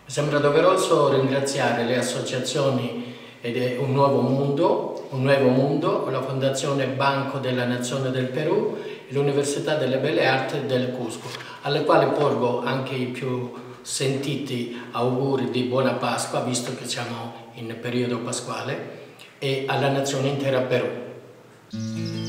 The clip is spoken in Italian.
Mi sembra doveroso ringraziare le associazioni Un Nuovo Mondo, la Fondazione Banco della Nazione del Perù e l'Università delle Belle Arti del Cusco, alle quali porgo anche i più sentiti auguri di buona Pasqua, visto che siamo in periodo pasquale, e alla nazione intera Perù.